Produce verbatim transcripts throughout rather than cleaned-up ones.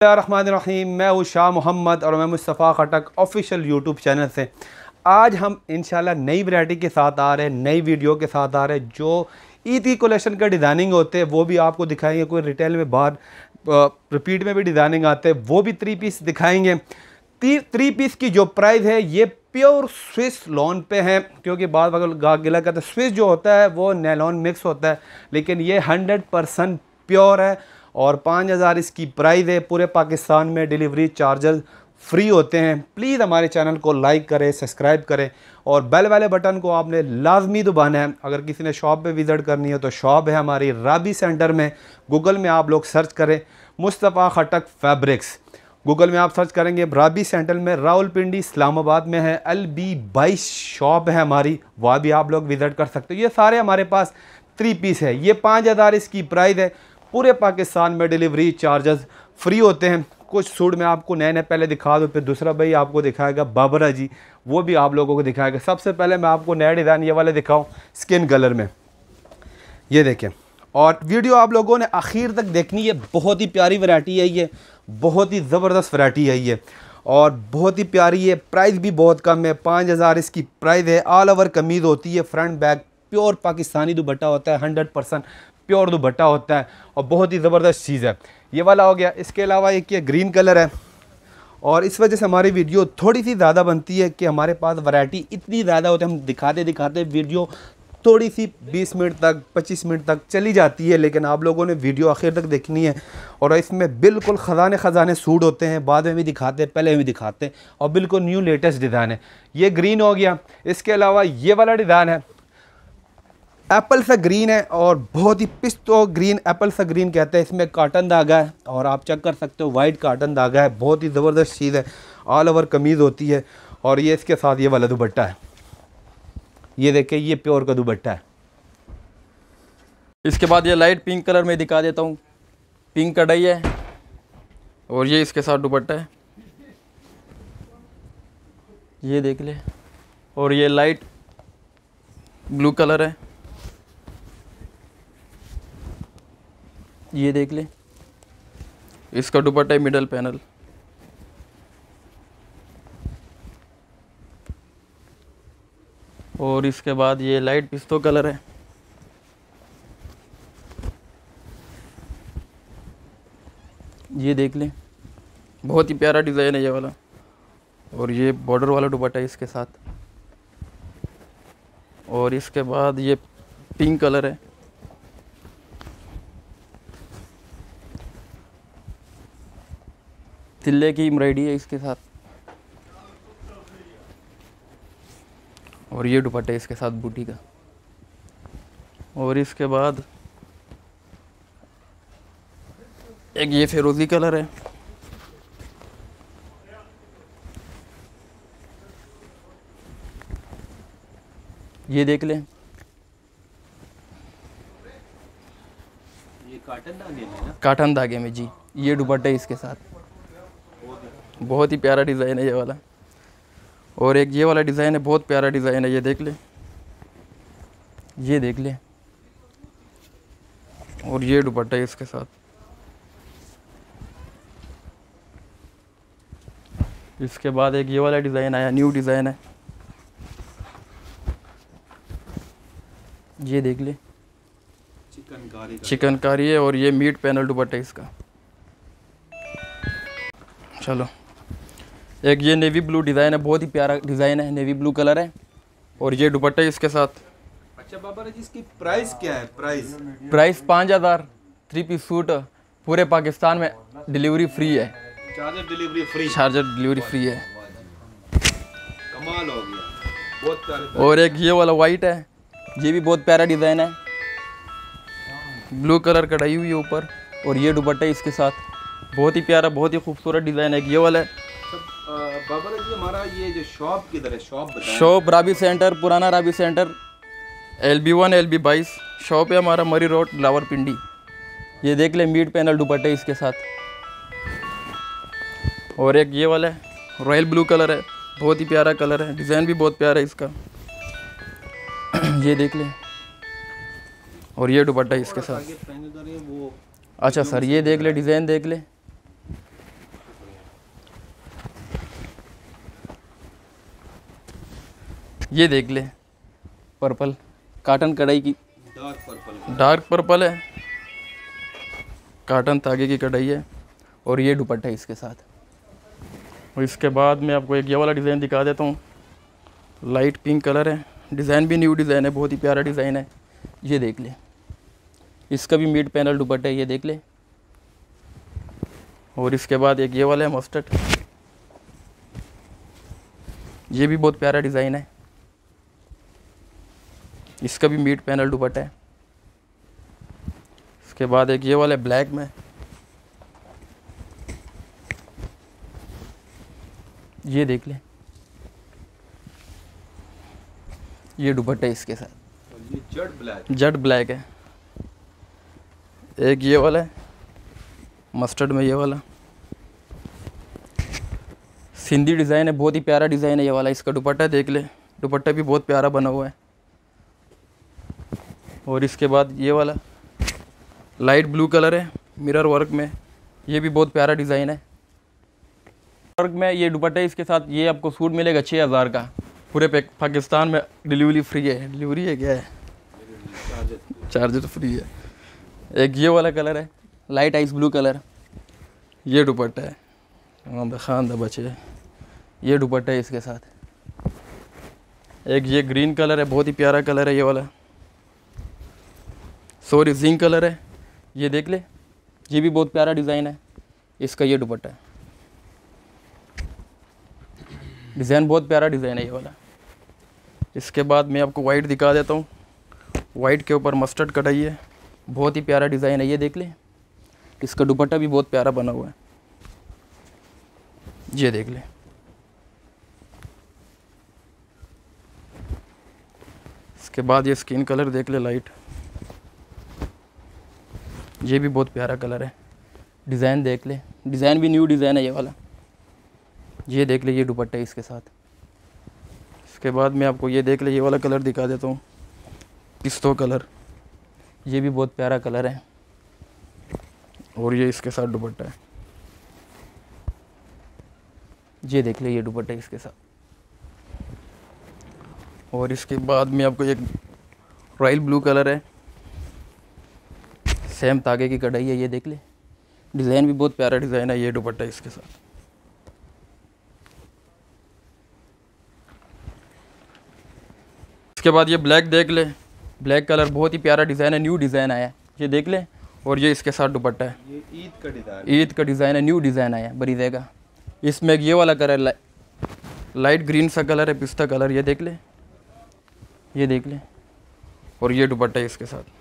रहमानिर्रहीम। मैं हूँ शाह मोहम्मद और मैं Mustafa Khattak official YouTube channel से आज हम इंशाल्लाह नई वैरायटी के साथ आ रहे हैं, नई वीडियो के साथ आ रहे हैं। जो ईद की कलेक्शन का डिज़ाइनिंग होते हैं वो भी आपको दिखाएंगे। कोई रिटेल में बाहर रिपीट में भी डिज़ाइनिंग आते हैं वो भी थ्री पीस दिखाएंगे। थ्री पीस की जो प्राइस है ये प्योर स्विस लॉन पे है, क्योंकि बाद वक्त गिला कहते हैं स्विस जो होता है वो नैलॉन मिक्स होता है, लेकिन ये हंड्रेड परसेंट प्योर है और पाँच हज़ार इसकी प्राइस है। पूरे पाकिस्तान में डिलीवरी चार्जेस फ्री होते हैं। प्लीज़ हमारे चैनल को लाइक करें, सब्सक्राइब करें और बेल वाले बटन को आपने लाजमी दबाना है। अगर किसी ने शॉप पे विज़िट करनी है तो शॉप है हमारी राबी सेंटर में। गूगल में आप लोग सर्च करें मुस्तफ़ा खटक फैब्रिक्स, गूगल में आप सर्च करेंगे राबी सेंटर में, रावलपिंडी इस्लामाबाद में है। एल बी बाईस शॉप है हमारी, वहाँ भी आप लोग विज़िट कर सकते हो। ये सारे हमारे पास थ्री पीस है। ये पाँच हज़ार इसकी प्राइस है। पूरे पाकिस्तान में डिलीवरी चार्जेस फ्री होते हैं। कुछ सूट में आपको नए नए पहले दिखा दूँ, फिर दूसरा भाई आपको दिखाएगा बाबरा जी, वो भी आप लोगों को दिखाएगा। सबसे पहले मैं आपको नया डिज़ाइन ये वाले दिखाऊँ स्किन कलर में, ये देखें। और वीडियो आप लोगों ने आखिर तक देखनी है। बहुत ही प्यारी वैरायटी है ये, बहुत ही ज़बरदस्त वैरायटी है ये और बहुत ही प्यारी है। प्राइस भी बहुत कम है, पाँच हज़ार इसकी प्राइस है। ऑल ओवर कमीज़ होती है, front back pure Pakistani dupatta होता है, हंड्रेड परसेंट प्योर दुपट्टा होता है और बहुत ही ज़बरदस्त चीज़ है। ये वाला हो गया। इसके अलावा एक ये ग्रीन कलर है और इस वजह से हमारी वीडियो थोड़ी सी ज़्यादा बनती है कि हमारे पास वैरायटी इतनी ज़्यादा होती है। हम दिखाते दिखाते वीडियो थोड़ी सी बीस मिनट तक पच्चीस मिनट तक चली जाती है, लेकिन आप लोगों ने वीडियो आखिर तक देखनी है। और इसमें बिल्कुल ख़जाने ख़जाने सूट होते हैं, बाद में भी दिखाते हैं, पहले भी दिखाते हैं और बिल्कुल न्यू लेटेस्ट डिज़ाइन है। ये ग्रीन हो गया। इसके अलावा ये वाला डिज़ाइन है, एप्पल सा ग्रीन है और बहुत ही पिस्तो ग्रीन, एप्पल सा ग्रीन कहते हैं। इसमें काटन धागा है और आप चेक कर सकते हो वाइट काटन धागा है। बहुत ही ज़बरदस्त चीज़ है। ऑल ओवर कमीज़ होती है और ये इसके साथ ये वाला दुपट्टा है। ये देखें, ये प्योर का दुपट्टा है। इसके बाद ये लाइट पिंक कलर में दिखा देता हूँ। पिंक कढ़ाई है और ये इसके साथ दुपट्टा है, ये देख ले। और ये लाइट ब्लू कलर है, ये देख ले। इसका दुपट्टा है मिडल पैनल। और इसके बाद ये लाइट पिस्तो कलर है, ये देख लें। बहुत ही प्यारा डिज़ाइन है ये वाला। और ये बॉर्डर वाला दुपट्टा है इसके साथ। और इसके बाद ये पिंक कलर है, तिल्ले की एम्ब्रॉयडरी है इसके साथ। और ये दुपट्टा है इसके साथ बूटी का। और इसके बाद एक ये फिरोजी कलर है, ये देख लें। ये काटन धागे में ना? काटन धागे में जी। ये दुपट्टा है इसके साथ। बहुत ही प्यारा डिज़ाइन है ये वाला। और एक ये वाला डिज़ाइन है, बहुत प्यारा डिज़ाइन है, ये देख ले, ये देख ले। और ये दुपट्टा है इसके साथ। इसके बाद एक ये वाला डिज़ाइन आया, न्यू डिज़ाइन है, ये देख ले। चिकनकारी चिकनकारी है और ये मीट पैनल दुपट्टा है इसका। चलो, एक ये नेवी ब्लू डिज़ाइन है, बहुत ही प्यारा डिज़ाइन है, नेवी ब्लू कलर है और ये दुपट्टा है इसके साथ। अच्छा बाबा जी, इसकी प्राइस क्या है? प्राइस प्राइस पाँच हज़ार। थ्री पीस सूट पूरे पाकिस्तान में डिलीवरी फ्री है। Charger delivery free, charger delivery free है। कमाल हो गया, बहुत प्यारे। और एक ये वाला वाइट है, ये भी बहुत प्यारा डिज़ाइन है, ब्लू कलर कढ़ाई हुई है ऊपर। और ये दुपट्टा इसके साथ, बहुत ही प्यारा, बहुत ही खूबसूरत डिज़ाइन है। ये वाला है। बाबा जी, हमारा ये जो शॉप किधर है? शॉप बताएं। शॉप राबी सेंटर, पुराना Rabi centre, L B one L B बाईस शॉप है हमारा, मरी रोड, रावलपिंडी। ये देख ले, मीट पैनल दुपट्टा इसके साथ। और एक ये वाला है, रॉयल ब्लू कलर है, बहुत ही प्यारा कलर है, डिज़ाइन भी बहुत प्यारा है इसका। ये देख ले। और ये दुपट्टा इसके साथ। अच्छा सर, ये देख ले, डिज़ाइन देख ले, ये देख ले, पर्पल काटन कढ़ाई की, डार्क पर्पल, डार्क पर्पल है, काटन धागे की कढ़ाई है। और ये दुपट्टा है इसके साथ। और इसके बाद मैं आपको एक ये वाला डिज़ाइन दिखा देता हूँ। लाइट पिंक कलर है, डिज़ाइन भी न्यू डिज़ाइन है, बहुत ही प्यारा डिज़ाइन है। ये देख ले, इसका भी मिड पैनल दुपट्टा है, ये देख ले। और इसके बाद एक ये वाला है मस्टर्ड, ये भी बहुत प्यारा डिज़ाइन है, इसका भी मिड पैनल दुपट्टा है। इसके बाद एक ये वाला है ब्लैक में, ये देख ले, ये दुपट्टा है इसके साथ। ये जेट ब्लैक, जेट ब्लैक है। एक ये वाला है मस्टर्ड में, ये वाला सिंधी डिज़ाइन है, बहुत ही प्यारा डिज़ाइन है ये वाला। इसका दुपट्टा देख ले, दुपट्टा भी बहुत प्यारा बना हुआ है। और इसके बाद ये वाला लाइट ब्लू कलर है, मिरर वर्क में, ये भी बहुत प्यारा डिज़ाइन है। वर्क में ये दुपट्टा इसके साथ, ये आपको सूट मिलेगा छः हज़ार का, पूरे पाकिस्तान में डिलीवरी फ्री है। डिलीवरी है क्या है, चार्ज तो फ्री है। एक ये वाला कलर है लाइट आइस ब्लू कलर, ये दुपट्टा है, खान द बचे, ये दुपट्टा है इसके साथ। एक ये ग्रीन कलर है, बहुत ही प्यारा कलर है ये वाला, सॉरी जिंक कलर है, ये देख ले, ये भी बहुत प्यारा डिज़ाइन है। इसका ये दुपट्टा है, डिज़ाइन बहुत प्यारा डिज़ाइन है ये वाला। इसके बाद मैं आपको वाइट दिखा देता हूँ। वाइट के ऊपर मस्टर्ड कढ़ाई है, बहुत ही प्यारा डिज़ाइन है, ये देख ले। इसका दुपट्टा भी बहुत प्यारा बना हुआ है, ये देख ले। इसके बाद ये स्किन कलर देख ले, लाइट, ये भी बहुत प्यारा कलर है। डिज़ाइन देख ले, डिज़ाइन भी न्यू डिज़ाइन है ये वाला, ये देख ले, ये दुपट्टा है इसके साथ। इसके बाद मैं आपको ये देख ले, ये वाला कलर दिखा देता हूँ, पिस्तो कलर, ये भी बहुत प्यारा कलर है। और ये इसके साथ दुपट्टा है, ये देख ले, ये दुपट्टा इसके साथ। और इसके बाद में आपको एक रॉयल ब्लू कलर है, सेम धागे की कढ़ाई है, ये देख ले, डिज़ाइन भी बहुत प्यारा डिज़ाइन है, ये दुपट्टा इसके साथ। इसके बाद ये ब्लैक देख ले, ब्लैक कलर बहुत ही प्यारा डिज़ाइन है, न्यू डिज़ाइन आया है, ये देख ले। और ये इसके साथ दुपट्टा है, ये ईद का डिज़ाइन, ईद का डिज़ाइन है, न्यू डिज़ाइन आया है बरीदे का। इसमें एक ये वाला कलर ला, लाइट ग्रीन सा कलर है, पिस्ता कलर, ये देख ले, ये देख ले। और ये दुपट्टा है इसके साथ,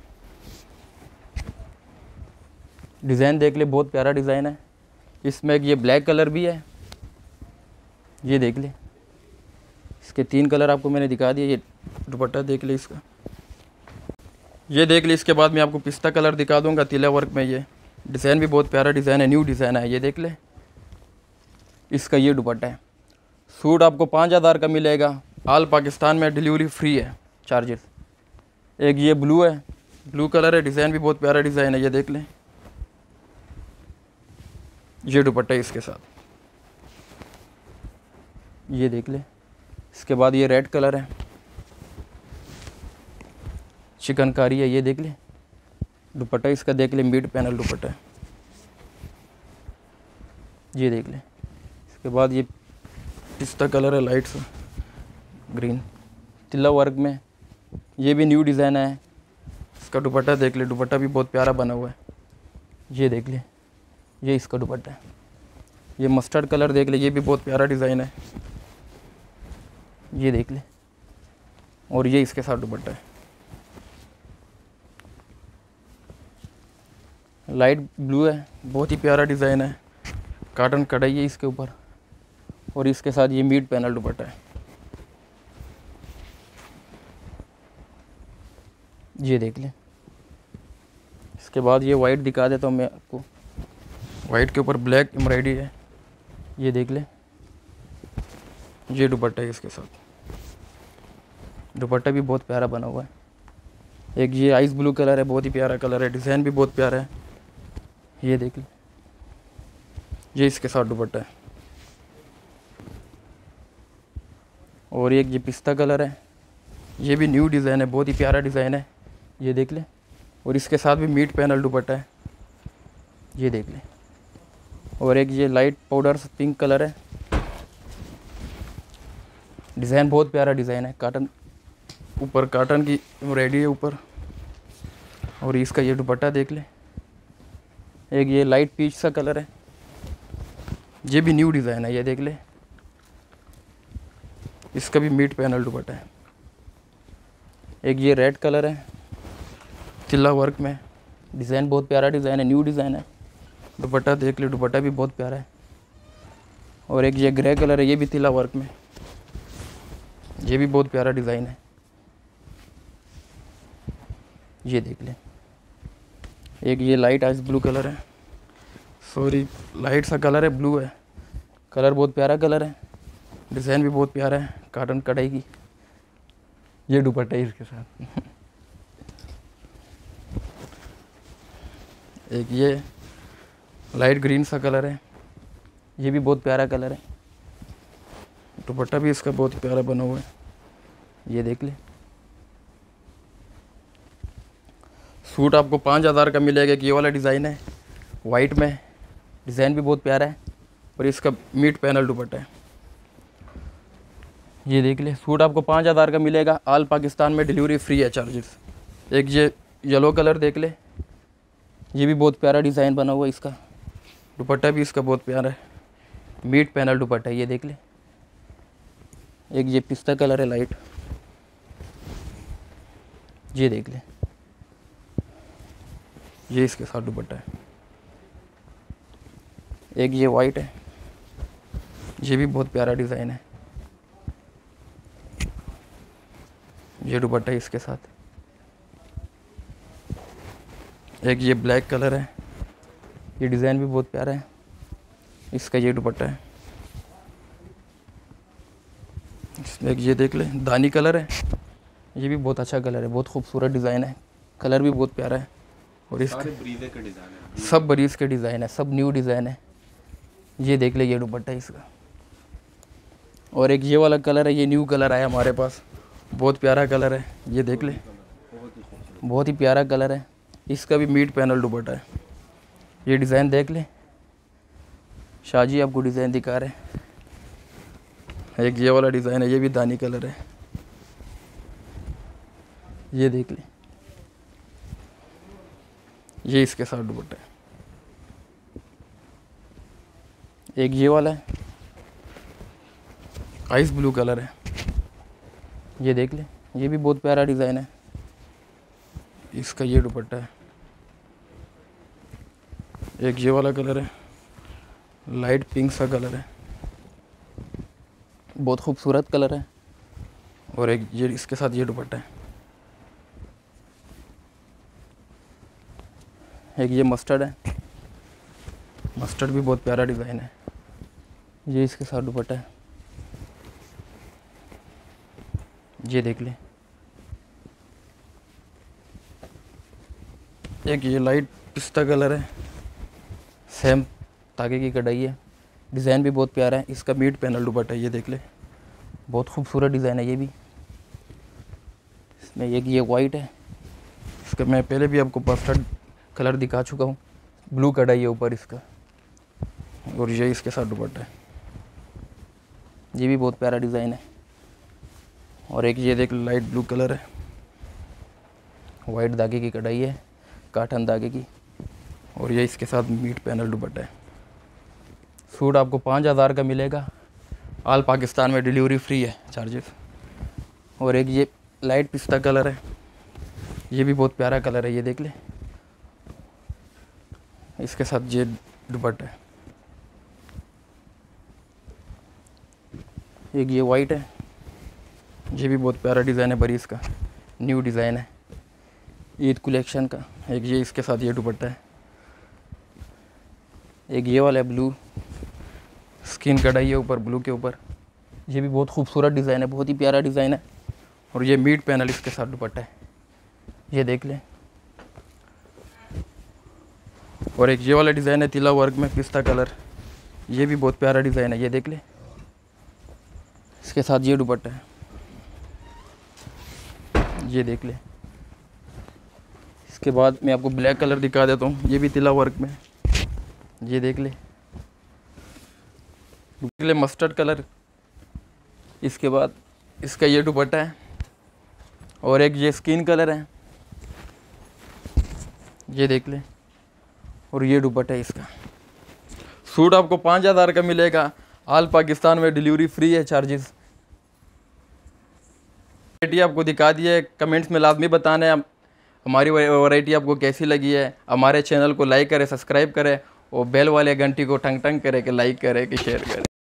डिज़ाइन देख ले, बहुत प्यारा डिज़ाइन है। इसमें एक ये ब्लैक कलर भी है, ये देख ले। इसके तीन कलर आपको मैंने दिखा दिए, ये दुपट्टा देख ले इसका, ये देख ले। इसके बाद मैं आपको पिस्ता कलर दिखा दूंगा तिला वर्क में, ये डिज़ाइन भी बहुत प्यारा डिज़ाइन है, न्यू डिज़ाइन है, ये देख ले। इसका ये दुपट्टा है। सूट आपको पाँच हज़ार का मिलेगा, ऑल पाकिस्तान में डिलीवरी फ्री है, चार्जेस। एक ये ब्लू है, ब्लू कलर है, डिज़ाइन भी बहुत प्यारा डिज़ाइन है, ये देख ले। ये दुपट्टा है इसके साथ, ये देख ले। इसके बाद ये रेड कलर है, चिकनकारी है, ये देख ले। दुपट्टा इसका देख ले, मिड पैनल दुपट्टा है, ये देख ले। इसके बाद ये पिस्ता कलर है, लाइट सा ग्रीन, तिल्ला वर्क में, ये भी न्यू डिज़ाइन है। इसका दुपट्टा देख ले, दुपट्टा भी बहुत प्यारा बना हुआ है, ये देख ले। ये इसका दुपट्टा है। ये मस्टर्ड कलर देख ले, ये भी बहुत प्यारा डिज़ाइन है, ये देख ले। और ये इसके साथ दुपट्टा है, लाइट ब्लू है, बहुत ही प्यारा डिज़ाइन है, काटन कढ़ाई है इसके ऊपर। और इसके साथ ये मिड पैनल दुपट्टा है, ये देख ले। इसके बाद ये वाइट दिखा देता हूँ मैं आपको, वाइट के ऊपर ब्लैक एम्ब्रॉयडरी है, ये देख ले। ये दुपट्टा है इसके साथ, दुपट्टा भी बहुत प्यारा बना हुआ है। एक ये आइस ब्लू कलर है, बहुत ही प्यारा कलर है, डिज़ाइन भी बहुत प्यारा है, ये देख ले। ये इसके साथ दुपट्टा है। और एक ये पिस्ता कलर है, ये भी न्यू डिज़ाइन है, बहुत ही प्यारा डिज़ाइन है, ये देख लें। और इसके साथ भी मीट पैनल दुपट्टा है, ये देख लें। और एक ये लाइट पाउडर पिंक कलर है, डिज़ाइन बहुत प्यारा डिज़ाइन है, काटन ऊपर काटन की रेडी है ऊपर। और इसका ये दुपट्टा देख लें। एक ये लाइट पीच सा कलर है, ये भी न्यू डिज़ाइन है, ये देख ले। इसका भी मीट पैनल दुपट्टा है। एक ये रेड कलर है, तिल्ला वर्क में, डिज़ाइन बहुत प्यारा डिज़ाइन है, न्यू डिज़ाइन है। दुपट्टा देख ले, दुपट्टा भी बहुत प्यारा है। और एक ये ग्रे कलर है, ये भी तिल्ला वर्क में, ये भी बहुत प्यारा डिज़ाइन है, ये देख ले। एक ये लाइट आइस ब्लू कलर है, सॉरी लाइट सा कलर है, ब्लू है, कलर बहुत प्यारा कलर है, डिज़ाइन भी बहुत प्यारा है, काटन कढ़ाई की। ये दुपट्टा है इसके साथ। एक ये लाइट ग्रीन सा कलर है, ये भी बहुत प्यारा कलर है, दुपट्टा भी इसका बहुत प्यारा बना हुआ है, ये देख ले। सूट आपको पाँच हज़ार का मिलेगा। कि ये वाला डिज़ाइन है वाइट में, डिज़ाइन भी बहुत प्यारा है, और इसका मीट पैनल दुपट्टा है, ये देख ले। सूट आपको पाँच हज़ार का मिलेगा। आल पाकिस्तान में डिलीवरी फ्री है चार्जेस। एक ये येलो कलर देख ले, ये भी बहुत प्यारा डिज़ाइन बना हुआ है, इसका दुपट्टा भी इसका बहुत प्यारा है, मीट पैनल दुपट्टा है, ये देख ले। एक ये पिस्ता कलर है लाइट, ये देख ले, ये इसके साथ दुपट्टा है। एक ये वाइट है, ये भी बहुत प्यारा डिज़ाइन है, ये दुपट्टा है इसके साथ। एक ये ब्लैक कलर है, ये डिज़ाइन भी बहुत प्यारा है, इसका ये दुपट्टा है। इसमें एक ये देख ले, दानी कलर है, ये भी बहुत अच्छा कलर है, बहुत खूबसूरत डिज़ाइन है, कलर भी बहुत प्यारा है। और इसके ब्रीजे के डिज़ाइन है, सब बरीज के डिज़ाइन है, सब न्यू डिज़ाइन है, ये देख ले, ये दुपट्टा है इसका। और एक ये वाला कलर है, ये न्यू कलर आया हमारे पास, बहुत प्यारा कलर है, ये देख ले, बहुत ही प्यारा कलर है, इसका भी मीट पैनल दुपट्टा है, ये डिज़ाइन देख ले। शाहजी आपको डिज़ाइन दिखा रहे हैं। एक ये वाला डिज़ाइन है, ये भी दानी कलर है, ये देख ले, ये इसके साथ दुपट्टा है। एक ये वाला है, आइस ब्लू कलर है, ये देख ले, ये भी बहुत प्यारा डिज़ाइन है, इसका ये दुपट्टा है। एक ये वाला कलर है, लाइट पिंक सा कलर है, बहुत खूबसूरत कलर है, और एक ये इसके साथ ये दुपट्टा है। एक ये मस्टर्ड है, मस्टर्ड भी बहुत प्यारा डिज़ाइन है, ये इसके साथ दुपट्टा है, ये देख ले। एक ये लाइट पिस्ता कलर है, सेम धागे की कढ़ाई है, डिज़ाइन भी बहुत प्यारा है, इसका मीट पैनल दुपट्टा है, ये देख ले, बहुत खूबसूरत डिज़ाइन है ये भी। इसमें एक ये वाइट है, इसका मैं पहले भी आपको मस्टर्ड कलर दिखा चुका हूँ, ब्लू कढ़ाई है ऊपर इसका, और ये इसके साथ दुपट्टा है, ये भी बहुत प्यारा डिज़ाइन है। और एक ये देख लाइट ब्लू कलर है, वाइट धागे की कढ़ाई है, काटन धागे की, और ये इसके साथ मीट पैनल दुपट्टा है। सूट आपको पाँच हज़ार का मिलेगा। आल पाकिस्तान में डिलीवरी फ्री है चार्जेस। और एक ये लाइट पिस्ता कलर है, ये भी बहुत प्यारा कलर है, ये देख ले, इसके साथ ये दुपट्टा है। एक ये वाइट है, ये भी बहुत प्यारा डिज़ाइन है, बरीज का न्यू डिज़ाइन है, ईद कलेक्शन का। एक ये इसके साथ ये दुपट्टा है। एक ये वाला है ब्लू, स्किन कढ़ाई है ऊपर ब्लू के ऊपर, ये भी बहुत खूबसूरत डिज़ाइन है, बहुत ही प्यारा डिज़ाइन है, और ये मीट पैनल इसके साथ दुपट्टा है, ये देख लें। और एक ये वाला डिज़ाइन है तिला वर्क में, पिस्ता कलर, ये भी बहुत प्यारा डिज़ाइन है, ये देख ले, इसके साथ ये दुपट्टा है। ये देख ले। इसके बाद मैं आपको ब्लैक कलर दिखा देता हूँ, ये भी तिला वर्क में, ये देख ले, देख ले मस्टर्ड कलर। इसके बाद इसका ये दुपट्टा है और एक ये स्किन कलर है, ये देख ले, और ये दुपट्टा है इसका। सूट आपको पाँच हज़ार का मिलेगा, ऑल पाकिस्तान में डिलीवरी फ्री है, चार्जेस। वैरायटी आपको दिखा दी है, कमेंट्स में लाजमी बताना है हमारी वैरायटी आपको कैसी लगी है। हमारे चैनल को लाइक करें, सब्सक्राइब करें और बेल वाले घंटी को टंग टंग करें कि लाइक करें कि शेयर करें।